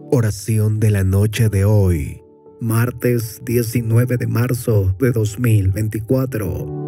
Oración de la noche de hoy, martes 19 de marzo de 2024.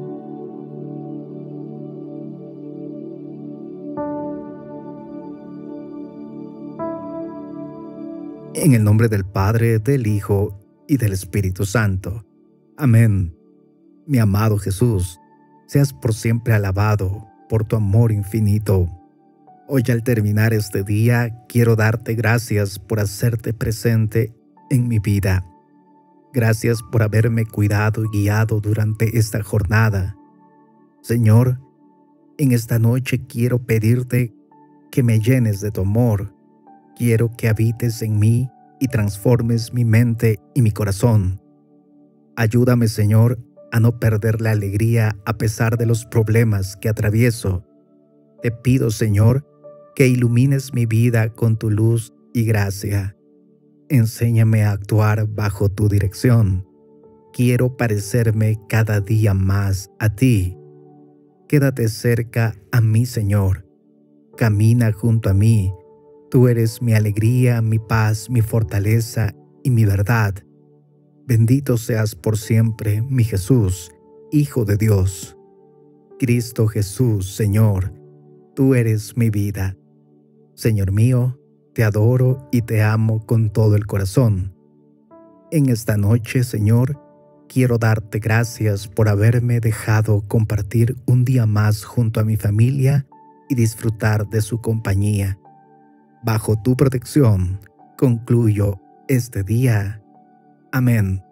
En el nombre del Padre, del Hijo y del Espíritu Santo. Amén. Mi amado Jesús, seas por siempre alabado por tu amor infinito. Hoy, al terminar este día, quiero darte gracias por hacerte presente en mi vida. Gracias por haberme cuidado y guiado durante esta jornada. Señor, en esta noche quiero pedirte que me llenes de tu amor. Quiero que habites en mí y transformes mi mente y mi corazón. Ayúdame, Señor, a no perder la alegría a pesar de los problemas que atravieso. Te pido, Señor, que ilumines mi vida con tu luz y gracia. Enséñame a actuar bajo tu dirección. Quiero parecerme cada día más a ti. Quédate cerca a mí, Señor. Camina junto a mí. Tú eres mi alegría, mi paz, mi fortaleza y mi verdad. Bendito seas por siempre, mi Jesús, Hijo de Dios. Cristo Jesús, Señor, tú eres mi vida. Señor mío, te adoro y te amo con todo el corazón. En esta noche, Señor, quiero darte gracias por haberme dejado compartir un día más junto a mi familia y disfrutar de su compañía. Bajo tu protección, concluyo este día. Amén.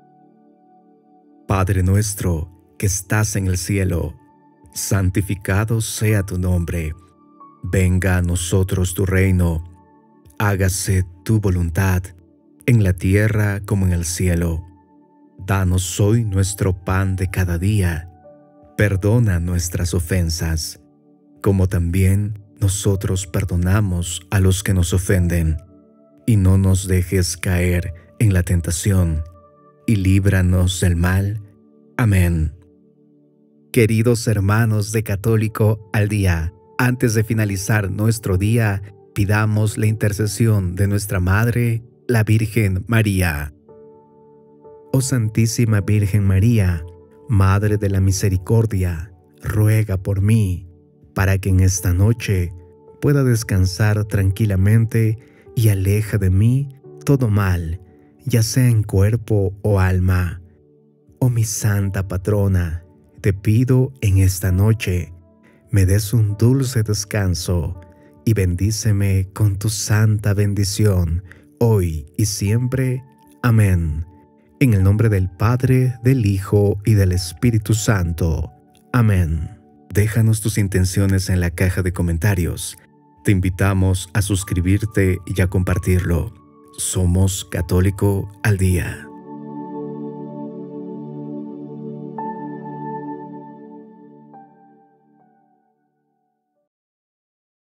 Padre nuestro, que estás en el cielo, santificado sea tu nombre. Venga a nosotros tu reino. Hágase tu voluntad, en la tierra como en el cielo. Danos hoy nuestro pan de cada día. Perdona nuestras ofensas, como también nosotros perdonamos a los que nos ofenden. Y no nos dejes caer en la tentación, y líbranos del mal. Amén. Queridos hermanos de Católico al Día, antes de finalizar nuestro día, pidamos la intercesión de nuestra Madre, la Virgen María. Oh Santísima Virgen María, Madre de la Misericordia, ruega por mí, para que en esta noche pueda descansar tranquilamente y aleja de mí todo mal, ya sea en cuerpo o alma. Oh mi Santa Patrona, te pido en esta noche, me des un dulce descanso y bendíceme con tu santa bendición, hoy y siempre. Amén. En el nombre del Padre, del Hijo y del Espíritu Santo. Amén. Déjanos tus intenciones en la caja de comentarios. Te invitamos a suscribirte y a compartirlo. Somos Católico al Día.